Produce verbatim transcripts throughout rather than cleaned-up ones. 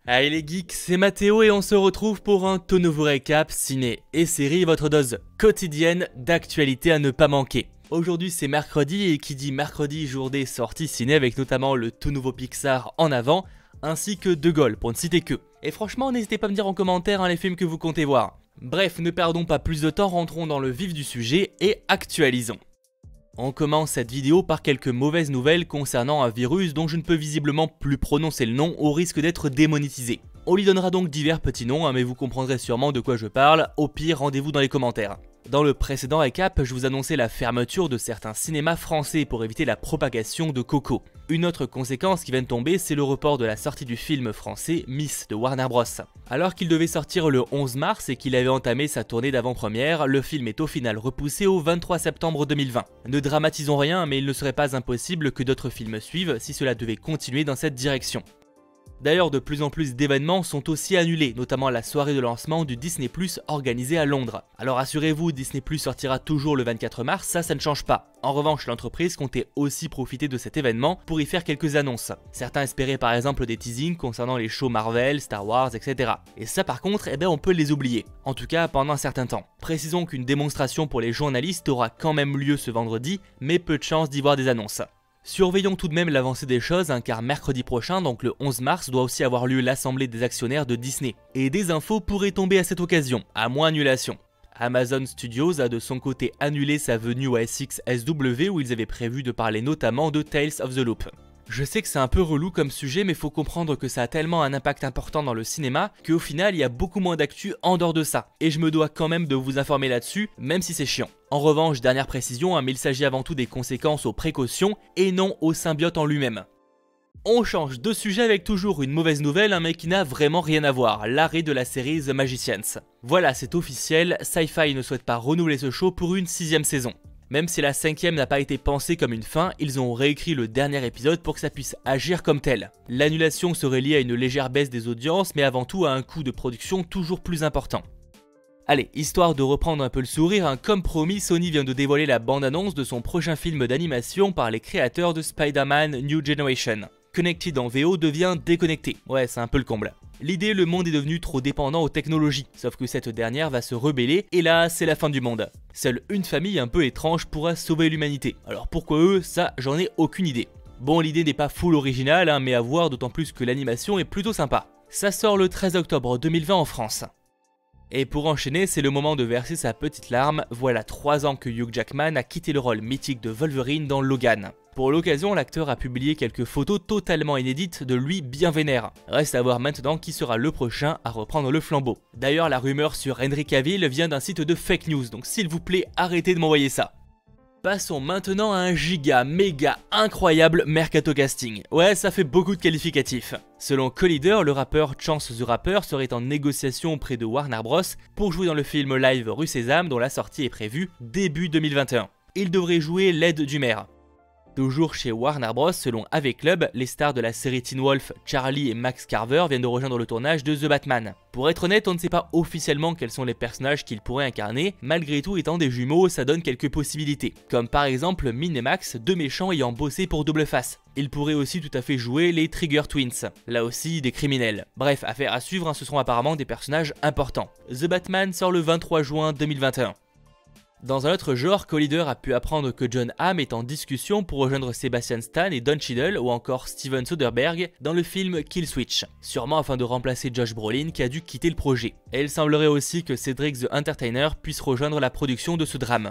Allez les geeks, c'est Mathéo et on se retrouve pour un tout nouveau récap ciné et série, votre dose quotidienne d'actualité à ne pas manquer. Aujourd'hui c'est mercredi et qui dit mercredi jour des sorties ciné avec notamment le tout nouveau Pixar En Avant ainsi que De Gaulle pour ne citer que. Et franchement n'hésitez pas à me dire en commentaire hein, les films que vous comptez voir. Bref, ne perdons pas plus de temps, rentrons dans le vif du sujet et actualisons. On commence cette vidéo par quelques mauvaises nouvelles concernant un virus dont je ne peux visiblement plus prononcer le nom au risque d'être démonétisé. On lui donnera donc divers petits noms, hein, mais vous comprendrez sûrement de quoi je parle, au pire rendez-vous dans les commentaires. Dans le précédent récap, je vous annonçais la fermeture de certains cinémas français pour éviter la propagation de Coco. Une autre conséquence qui vient de tomber, c'est le report de la sortie du film français Miss de Warner Bros. Alors qu'il devait sortir le onze mars et qu'il avait entamé sa tournée d'avant-première, le film est au final repoussé au vingt-trois septembre deux mille vingt. Ne dramatisons rien, mais il ne serait pas impossible que d'autres films suivent si cela devait continuer dans cette direction. D'ailleurs, de plus en plus d'événements sont aussi annulés, notamment la soirée de lancement du Disney plus organisée à Londres. Alors assurez-vous, Disney plus sortira toujours le vingt-quatre mars, ça, ça ne change pas. En revanche, l'entreprise comptait aussi profiter de cet événement pour y faire quelques annonces. Certains espéraient par exemple des teasings concernant les shows Marvel, Star Wars, et cetera. Et ça par contre, eh ben, on peut les oublier. En tout cas, pendant un certain temps. Précisons qu'une démonstration pour les journalistes aura quand même lieu ce vendredi, mais peu de chance d'y voir des annonces. Surveillons tout de même l'avancée des choses, hein, car mercredi prochain, donc le onze mars, doit aussi avoir lieu l'assemblée des actionnaires de Disney. Et des infos pourraient tomber à cette occasion, à moins annulation. Amazon Studios a de son côté annulé sa venue à S X S W où ils avaient prévu de parler notamment de Tales of the Loop. Je sais que c'est un peu relou comme sujet, mais faut comprendre que ça a tellement un impact important dans le cinéma qu'au final il y a beaucoup moins d'actu en dehors de ça. Et je me dois quand même de vous informer là-dessus, même si c'est chiant. En revanche, dernière précision, hein, mais il s'agit avant tout des conséquences aux précautions et non au symbiote en lui-même. On change de sujet avec toujours une mauvaise nouvelle, hein, mais qui n'a vraiment rien à voir, l'arrêt de la série The Magicians. Voilà, c'est officiel, Sci-Fi ne souhaite pas renouveler ce show pour une sixième saison. Même si la cinquième n'a pas été pensée comme une fin, ils ont réécrit le dernier épisode pour que ça puisse agir comme tel. L'annulation serait liée à une légère baisse des audiences, mais avant tout à un coût de production toujours plus important. Allez, histoire de reprendre un peu le sourire, hein, comme promis, Sony vient de dévoiler la bande-annonce de son prochain film d'animation par les créateurs de Spider-Man New Generation. Connected en V O devient déconnecté, ouais c'est un peu le comble. L'idée, le monde est devenu trop dépendant aux technologies, sauf que cette dernière va se rebeller et là c'est la fin du monde. Seule une famille un peu étrange pourra sauver l'humanité. Alors pourquoi eux, ça j'en ai aucune idée. Bon, l'idée n'est pas full originale, hein, mais à voir, d'autant plus que l'animation est plutôt sympa. Ça sort le treize octobre deux mille vingt en France. Et pour enchaîner, c'est le moment de verser sa petite larme, voilà trois ans que Hugh Jackman a quitté le rôle mythique de Wolverine dans Logan. Pour l'occasion, l'acteur a publié quelques photos totalement inédites de lui bien vénère. Reste à voir maintenant qui sera le prochain à reprendre le flambeau. D'ailleurs, la rumeur sur Henry Cavill vient d'un site de fake news, donc s'il vous plaît, arrêtez de m'envoyer ça. Passons maintenant à un giga, méga, incroyable mercato casting. Ouais, ça fait beaucoup de qualificatifs. Selon Collider, le rappeur Chance the Rapper serait en négociation auprès de Warner Bros pour jouer dans le film live Rue Sésame dont la sortie est prévue début deux mille vingt et un. Il devrait jouer l'aide du maire. Toujours chez Warner Bros, selon A V Club, les stars de la série Teen Wolf, Charlie et Max Carver viennent de rejoindre le tournage de The Batman. Pour être honnête, on ne sait pas officiellement quels sont les personnages qu'ils pourraient incarner, malgré tout étant des jumeaux, ça donne quelques possibilités. Comme par exemple Min et Max, deux méchants ayant bossé pour Double Face. Ils pourraient aussi tout à fait jouer les Trigger Twins, là aussi des criminels. Bref, affaire à suivre, hein, ce seront apparemment des personnages importants. The Batman sort le vingt-trois juin deux mille vingt et un. Dans un autre genre, Collider a pu apprendre que Jon Hamm est en discussion pour rejoindre Sebastian Stan et Don Cheadle ou encore Steven Soderbergh dans le film Kill Switch, sûrement afin de remplacer Josh Brolin qui a dû quitter le projet. Et il semblerait aussi que Cedric the Entertainer puisse rejoindre la production de ce drame.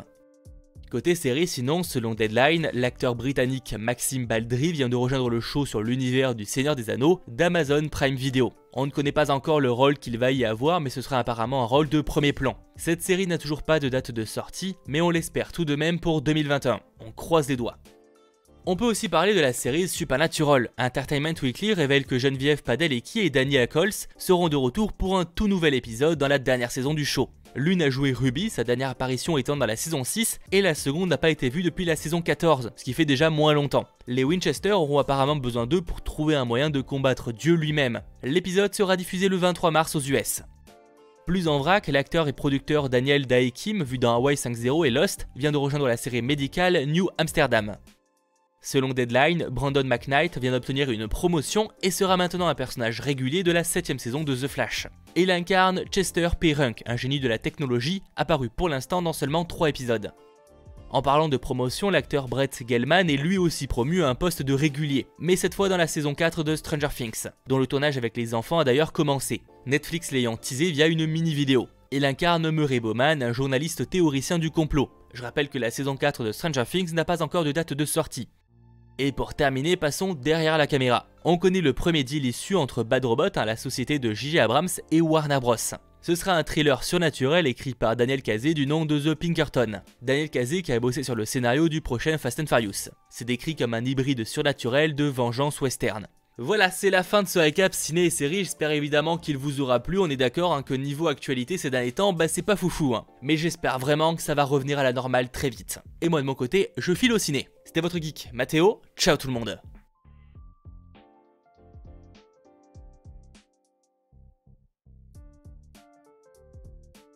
Côté série, sinon, selon Deadline, l'acteur britannique Maxime Baldry vient de rejoindre le show sur l'univers du Seigneur des Anneaux d'Amazon Prime Video. On ne connaît pas encore le rôle qu'il va y avoir, mais ce sera apparemment un rôle de premier plan. Cette série n'a toujours pas de date de sortie, mais on l'espère tout de même pour deux mille vingt et un. On croise les doigts. On peut aussi parler de la série Supernatural. Entertainment Weekly révèle que Geneviève Padalecki et Daniela Coles seront de retour pour un tout nouvel épisode dans la dernière saison du show. L'une a joué Ruby, sa dernière apparition étant dans la saison six, et la seconde n'a pas été vue depuis la saison quatorze, ce qui fait déjà moins longtemps. Les Winchester auront apparemment besoin d'eux pour trouver un moyen de combattre Dieu lui-même. L'épisode sera diffusé le vingt-trois mars aux U S. Plus en vrac, l'acteur et producteur Daniel Dae Kim, vu dans Hawaii cinq zéro et Lost, vient de rejoindre la série médicale New Amsterdam. Selon Deadline, Brandon McKnight vient d'obtenir une promotion et sera maintenant un personnage régulier de la septième saison de The Flash. Il incarne Chester P. Runk, un génie de la technologie, apparu pour l'instant dans seulement trois épisodes. En parlant de promotion, l'acteur Brett Gelman est lui aussi promu à un poste de régulier, mais cette fois dans la saison quatre de Stranger Things, dont le tournage avec les enfants a d'ailleurs commencé, Netflix l'ayant teasé via une mini-vidéo. Il incarne Murray Bowman, un journaliste théoricien du complot. Je rappelle que la saison quatre de Stranger Things n'a pas encore de date de sortie. Et pour terminer, passons derrière la caméra. On connaît le premier deal issu entre Bad Robot, hein, la société de J J Abrams, et Warner Bros. Ce sera un thriller surnaturel écrit par Daniel Cazé du nom de The Pinkerton. Daniel Cazé qui a bossé sur le scénario du prochain Fast and Furious. C'est décrit comme un hybride surnaturel de vengeance western. Voilà, c'est la fin de ce récap ciné et série, j'espère évidemment qu'il vous aura plu, on est d'accord hein, que niveau actualité ces derniers temps, bah c'est pas foufou hein. Mais j'espère vraiment que ça va revenir à la normale très vite. Et moi de mon côté, je file au ciné. C'était votre geek, Mathéo, ciao tout le monde.